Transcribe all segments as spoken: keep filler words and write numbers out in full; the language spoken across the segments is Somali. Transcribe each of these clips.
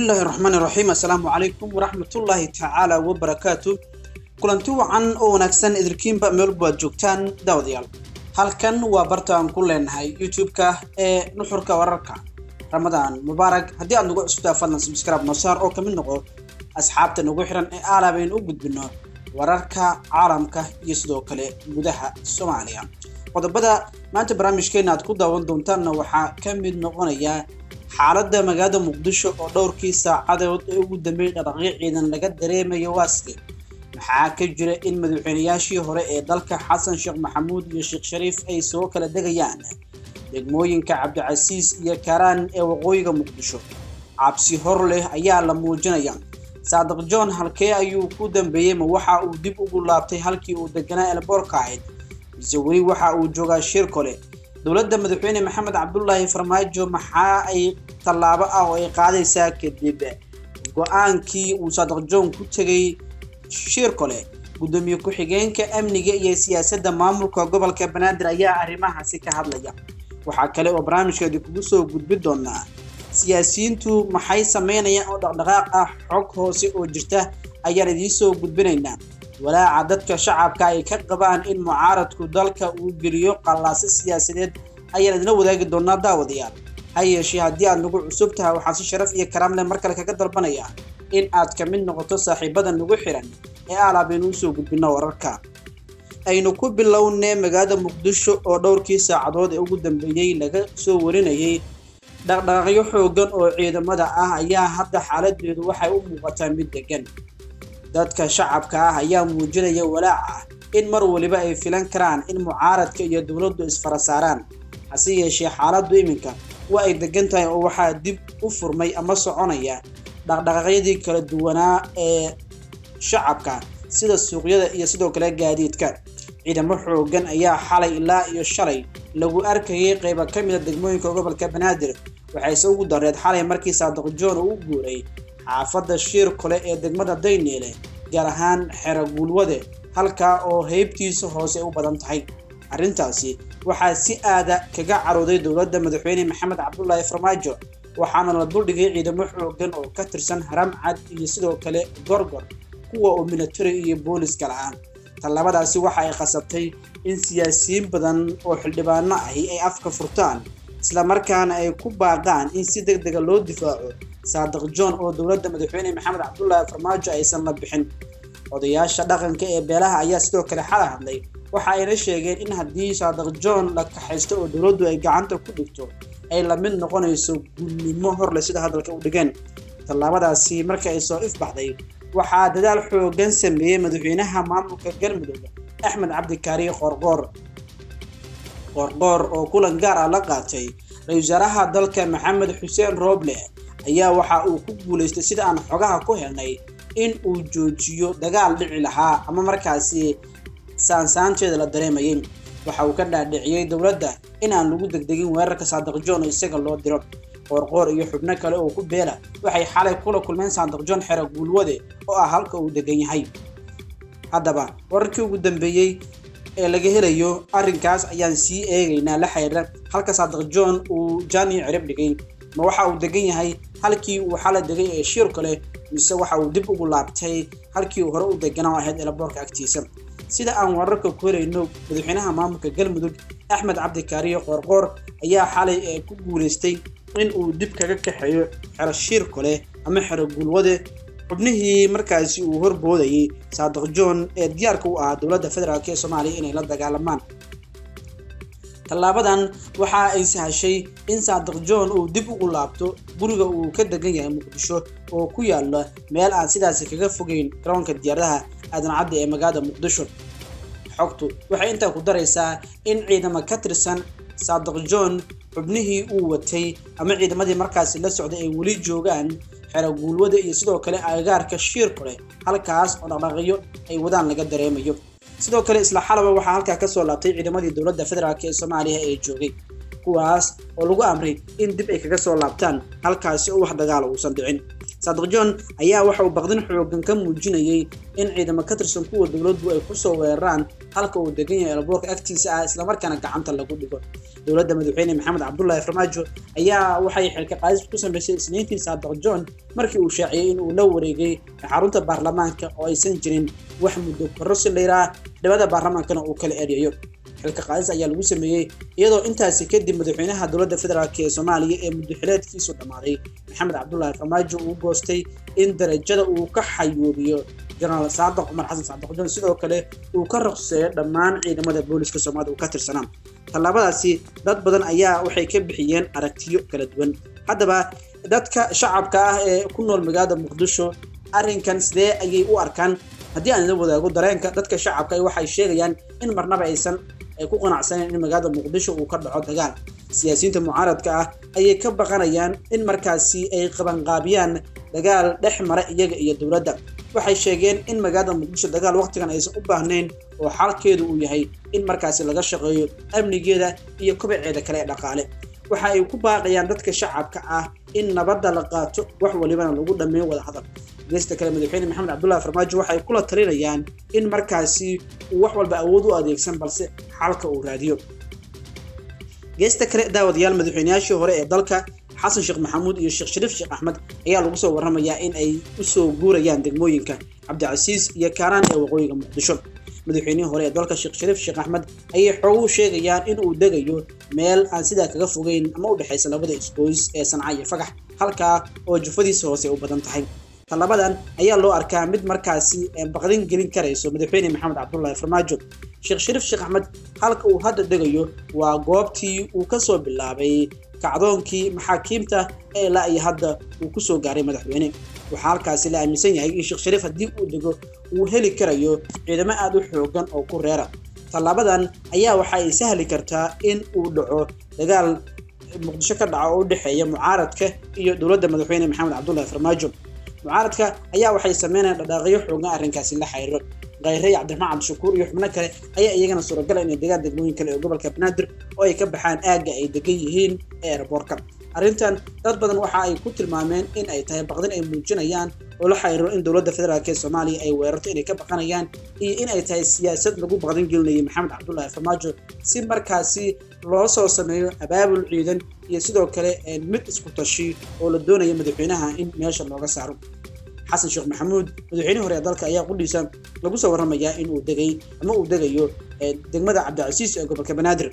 بسم الله الرحمن الرحيم. السلام عليكم ورحمة الله تعالى وبركاته. كلنتو عن أو نكسن إذركين بميل بوجوكتان داوديال. هل كان وبرتان كلن هاي يوتيوب كه نحر كوركا رمضان مبارك. هدي أن نقول سبتها فلنا سبسكرايب نصار أو كمن نقول أصحابته نقول حرن أعلى بين وجود بالنار وركا عالمك يسدو كله بدها الصومالية. وده بدأ ما أنت برامج كينات كودا وندونتنا وح كم من نقطة xaaladda magaalada Muqdisho oo dhowrkii saacadood ee ugu dambeeyay dhaqaaqciidan laga dareemayo waaske maxaa ka jira in madaxweynayaashii hore ee dalka Xasan Sheekh Maxamuud iyo Sheekh Shariif ay soo kala degayaan degmooyinka Cabdicasiis iyo Karaan ee waqooyiga Muqdisho cabsi hor leh ayaa la muujinaya Saadiq John halkee ayuu ku dambeeyay ma waxa uu dib ugu laabtay halkii uu deganaa Elborka ahayd mise weli waxa uu joogaa shir kale dowladda madaxweyne Maxamed Cabdullaahi Farmaajo maxaa ay talaabo ah oo ay qaadaysaa kadib go'aankii uu Saadiq John ku tagay shir kale gudoomiye ku xigeenka amniga iyo siyaasadda maamulka gobolka Banaadir ayaa arrimahaasi ka hadlaya waxa kale oo barnaamijkeedu kugu soo gudbi doonaa siyaasiyiintu maxay sameynayaan oo dhaqdhaqaaq ah xog hoose oo jirta ayaan idin soo gudbinaynaa walaaca dadka shacabka ay ka qabaan in mucaaradku dalka uu geliyo qalaasi siyaasadeed ayaan idin wadaagi doonaa daawadayaal hayeeshii haddii aad nagu cusub tahay waxaan si sharaf iyo karaam leh mar kale kaga dalbanayaa in aad ka mid noqoto saaxiibada nagu xiran ee alaabeen u soo gudbino wararka aynu ku bilownay magaalada Muqdisho oo dhowrkii saacadood ee ugu dambeeyay laga soo warinayay dhaqdhaqaaqyo xoogan oo ciidamada ah ayaa hadda xaaladeedu waxay u muuqataa mid degan dadka shacabka ah ayaa muujinaya walaaca in mar waliba ay filan karaan in mucaaradka iyo dawladdu isfarasaaraan hase yeeshee xaaladdu iminka waa ay degan tahay oo waxaa dib u furmay ama soconaya dhaqdhaqaaqyadii kala duwanaa ee shacabka sida suuqyada iyo sidoo kale gaadiidka ciidamo xoogan ayaa xalay ilaa iyo shalay lagu arkayay qayb ka mid ah degmooyinka gobolka Banaadir waxay soo ugu dareed xalay markii Saadiq John uu guuray xaafadda shir kale ee degmada Dayneele gaar ahaan xero Gulwade halka oo heybtiisa hoose u badan tahay arrintaasi waxa si aada kaga carooday dowladda madaxweyne Maxamed Cabdullaahi Farmaajo waxaana la duldhigay ciidamo xoogan oo ka tirsan Haram Cad iyo sidoo kale Gorgor kuwa oo military iyo boolis kala ah talabadaasi waxa ay qasabtay in siyaasiyiin badan oo xildhibaano ah ay afka furtaan isla markaana ay ku baaqaan in si degdeg ah loo difaaco Saadiq John oo dowladda madaxweyne Maxamed Cabdullaahi Farmaajo aysan la bixin odayaasha dhaqanka ee beelaha ayaa sidoo kale xala hadlay waxa ay la sheegeen in haddii Saadiq John la kaxaysto oo dowladdu ay gacanta ku dhigto ay la mid noqonayso gulnimo hor leh sida hadalka u dhigeen talaabadaasi markay ay soo ifbaxday waxaa dadaal xoogan sameeyay madaxweynaha maamulka Galmudug Axmed Cabdi Kaari Qorqor Qorqor oo kulan gaar ah la qaatay ra'iisul wasaaraha dalka Maxamed Xuseen Roble ayaa waxa uu ku guuleystay sida aan xogaha ku helnay in uu joojiyo dagaal dhici lahaa ama markaasi saansaanteeda la dareemayay waxa uu ka dhaadhiciyay dowladda in aan lagu degdegin weerarka Saadiq John oo isaga loo diro qorqor iyo xubno kale oo ku beela waxay xalay kula kulmeen Saadiq John xero Gulwade oo ah halka uu degan yahay haddaba wararkii ugu dambeeyay ee laga helayo arrinkaas ayaan sii eegaynaa la xiriira halka Saadiq John uu jaani cirib dhigay ma waxa uu degan yahay halkii uu xala degay ee shir kale mise waxa uu dib ugu laabtay halkii uu hore u deganaa ahayd Elborka agtiisa sida aan wararka ku helayno madaxweynaha maamulka Galmudug Axmed Cabdi Kaari Qorqor ayaa xalay ee ku guuleystay in uu dib kaga kaxeeyo xero shir kale ama xero Gulwade xubnihii markaasi uu horboodayay Saadiq John ee diyaarka u ahaa dowladda federaalka ee Soomaaliya inay la dagaalamaan talaabadan waxa ay sahashay in Saadiq John uu dib ugu laabto guriga uu ka degan yahay Muqdisho oo ku yaala meel aan sidaas kaga fogeyn garoonka diyaaradaha aadan cadde ee magaalada Muqdisho xogtu waxay inta ku daraysaa in ciidamo ka tirsan Saadiq John xubnihii uu watay ama ciidamadii markaasi la socday ay wali joogaan xero Gulwade iyo sidoo kale agagaarka shir kale halkaas oo dhaqdhaqaaqyo ay wadaan laga dareemayo sidoo kale isla xalaba waxa halka ka soo laabtay ciidamadii dowladda federaalka ee Soomaaliya ee joogay kuwaas oo lagu amray in dib ay kaga soo laabtaan halkaas oo wax dagaal uusan dhicin Saadiq John ayaa waxa uu baqdin xoogan ka muujinayay in ciidamo ka tirsan kuwa dowladdu ay ku soo weeraraan halka uu degan yahay elboorka agtiisa ah isla markaana gacanta lagu dhigo dowladda madaxweyne Maxamed Cabdullaahi Farmaajo ayaa waxay xilka qaadis ku sameysay isniintii Saadiq John markii uu shaaciyay in uu la wareegay xarunta baarlamaanka oo aysan jirin wax muddo kororsi leeyahay dibadda baarlamaankana uu kala eedeeyo xilka qaadis ayaa lagu sameeyay iyadoo intaasi kadib madaxweynaha dowladda federaalka ee Soomaaliya ee muddo xileedkiisu dhamaaday Maxamed Cabdullaahi Farmaajo uu goostay in darajada uu ka xayuubiyo General Saadiq Umar Xasan Saadiq John sidoo kale uu ka ruqseeyo dhammaan ciidamada booliska Soomaaliya uu ka tirsanaa talaabadaasi dad badan ayaa waxay ka bixiyeen aragtiyo kala duwan haddaba dadka shacabka ah ee ku nool magaalada Muqdisho arrinkan sidee ayay u arkaan haddii aan la wadaago dareenka dadka shacabka ay waxay sheegayaan in marnaba aysan ay ku qanacsaneen in magaalada Muqdisho uu ka dhaco dagaal siyaasiyiinta mucaaradka ah ayay ka baqanayaan in markaasi ay qaban qaabiyaan dagaal dhex mara iyaga iyo dowladda waxay sheegeen in magaalada Muqdisho dagaal waqtigan aysan u baahnayn oo xalkeedu uu yahay in markaasi laga shaqeeyo amnigeeda iyo kobaceeda kale ee dhaqaale waxa ay ku baaqayaan dadka shacabka ah in nabadda la qaato wax walibana lagu dhameeyo wada hadal geesta kale madaxweyne Maxamed Cabdullaahi Farmaajo waxay kula talinayaan in markaasi uu wax walba awood u adeegsan balse xalka uu raadiyo geesta kale daawadayaal madaxweynayaashii hore ee dalka Xasan Sheekh Maxamuud iyo Sheekh Shariif Sheekh Axmed ayaa lagu soo waramayaa in ay u soo guurayaan degmooyinka Cabdicasiis iyo Kaaraan ee waqooyiga Muqdisho madaxweynihii hore ee dalka Sheekh Shariif Sheekh Axmed ayay xoog u sheegayaan in uu degayo meel aan sidaa kaga fogeyn ama u dhaxaysa labada isgoys ee Sanca iyo Fagax halka oo jufadiisa hoose u badan tahay talabadan ayaa loo arkaa mid markaasi baqdin gelin karayso madaxweyne Maxamed Cabdullaahi Farmaajo Sheekh Shariif Sheekh Axmed halka uu hadda degayo waa goobtii uu ka soo bilaabay kacdoonkii maxaakiimta ee la ay hadda uu ku soo gaaray madaxweyne waxa halkaasi la aaminsan yahay in Sheekh Shariif haddii uu dego uu heli karayo ciidamo aad u xoogan oo ku reera talabadan ayaa waxa ay sahli kartaa in uu dhaco dagaal Muqdisho ka dhaco oo u dhaxeeya mucaaradka iyo dowladda madaxweyne Maxamed Cabdullaahi Farmaajo mucaaradka ayaa waxay sameynayaan dhaqaaqyo xoogan arrinkaasi la xiriiro Qayre Cabdiraxmaan Cabdishakuur iyo xubno kale ayaa iyagana suuragal in deegaan degmooyin kale ee gobolka Banaadir oo ay ka baxaan aaga ay degan yihiin ee airportka arrintan dad badan waxa ay ku tilmaameen in ay tahay baqdin ay muujinayaan oo la xiriiro in dowladda federaalka ee Soomaaliya ay weerarto inay ka baqanayaan iyo in ay tahay siyaasad lagu baqdin gelinayo Maxamed Cabdullaahi Farmaajo si markaasi loo soo sameeyo abaabul ciidan iyo sidoo kale mid isku tashi oo la doonayo madaxweynaha in meesha looga saaro Xasan Sheekh Maxamuud madaxweynaha hore ee dalka ayaa qudhiisa lagu soo waramayaa in uu degay ama uu degayo degmada Cabdicasiis ee gobolka Banaadir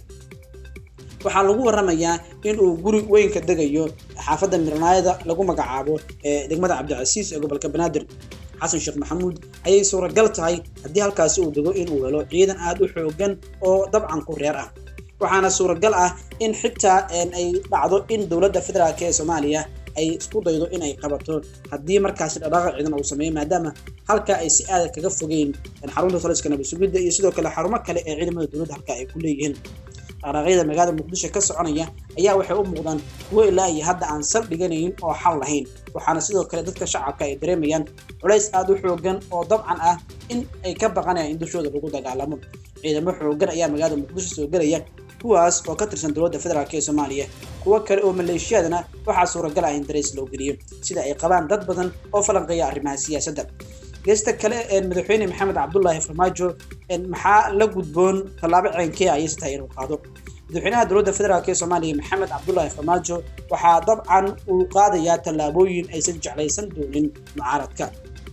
waxaa lagu waramayaa in uu guri weyn ka degayo xaafadda Mirnaayada lagu magacaabo ee degmada Cabdicasiis ee gobolka Banaadir Xasan Sheekh Maxamuud ayay suuragal tahay haddii halkaasi uu dego in uu helo ciidan aad u xoogan oo dabcan ku reer ah waxaana suuragal ah in xitaa ay dhacdo in dowladda federaalka ee Soomaaliya ay isku daydo in ay qabato haddii markaasi dhaqaaq ciidan uu sameeyo maadaama halka ay si aad kaga fogeyn xarunta taliska nabad sugidda iyo sidoo kale xarumo kale ee ciidamada dowladda halka ay ku leeyihiin dhaqaaqyada magaalada Muqdisho ka soconaya ayaa waxay u muuqdaan kuwo ilaa iyo hadda aan sal dhiganayn oo xal lahayn waxaana sidoo kale dadka shacabka ay dareemayaan culays aad u xoogan oo dabcan ah in ay ka baqanayaan in dushooda lagu dagaalamo ciidamo xoogan ayaa magaalada Muqdisho soo galaya kuwaas oo ka tirsan dowladda federaalka ee Soomaaliya kuwa kale oo maleeshiyadana waxa suuragal ah in dareys loo geliyo sida ay qabaan dad badan oo falanqeeya arrimaha siyaasadda geesta kale ee madaxweyne Maxamed Cabdullaahi Farmaajo in maxaa la gudboon talaabo ceenkee ay tahay inuu qaado madaxweynaha dowladda federaalka ee Soomaaliya Maxamed Cabdullaahi Farmaajo waxa dabcan uu qaadayaa talaabooyin aysan jeclaysan doonin mucaaradka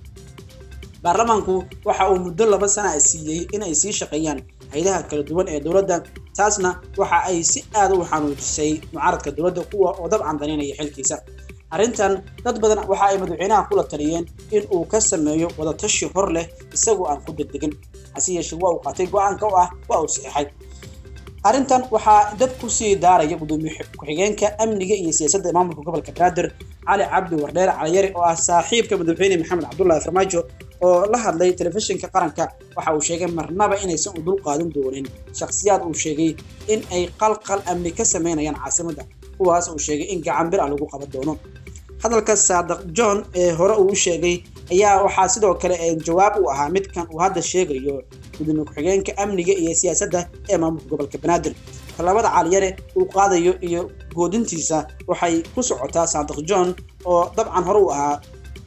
baarlamaanku waxa uu muddo laba sano ah siiyay in ay sii shaqeeyaan hay'adaha kala duwan ee dowladda taasna waxa ay si aad u xanuujisay mucaaradka dowladda kuwa oo dabcan daneynaya xilkiisa arrintan dad badan waxa ay madaxweynaha kula taliyeen in uu ka sameeyo wada tashi hor leh isagoo aan ku degdegin hase yeeshee waa uu qaatay go'aanka oo ah waa uu saxeexay arrintan waxaa dad ku sii daaraya gudoomiye ku-xigeenka amniga iyo siyaasadda maamulka gobolka Banaadir Cali Cabdi Wardheer Cali Yari oo ah saaxiibka madaxweyne Maxamed Cabdullaahi Farmaajo oo la hadlay telefishinka qaranka waxa uu sheegay marnaba inaysan u dul qaadan doonin shakhsiyaad uu sheegay in ay qalqal amni ka sameynayaan caasimadda kuwaas uu sheegay in gacan bir lagu qaban doono hadalka Saadiq John ee hore uu sheegay ayaa waxa sidoo kale jawaab u ahaa midkan uu hadda sheegayo gudoomiye ku-xigeenka amniga iyo siyaasadda ee maamulka gobolka Banaadir talabada Cali Yari uu qaadayo iyo goodintiisa waxay ku socotaa Saadiq John oo dabcan hore u ahaa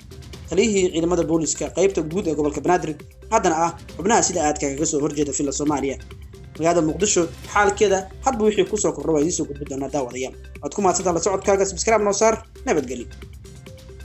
taliyihii ciidamada booliska qaybta guud ee gobolka Banaadir haddana ah xubnaha sida aadka kaga soo horjeeda filla Soomaaliya magaalada Muqdisho xaalkeeda hadba wixii ku soo kordhay waa idin soo gudbin doonaa daawadayaal waad ku mahadsantahay la socodkaaga subscribe noo saar nabadgelyo